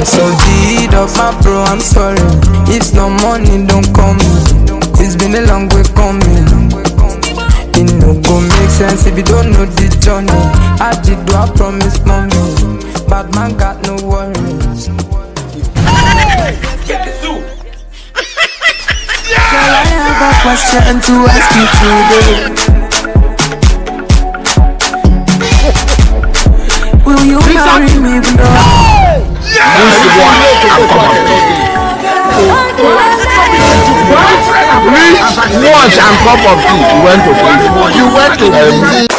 So deed of my bro, I'm sorry. If no money, don't call me. It's been a long way coming. It no go make sense if you don't know the journey. I did do I promise mommy. Bad man got no worries. Hey, get Zoo. Girl, I have a question to ask you today. Will you marry me, bro? Lunch and cup of tea. You went to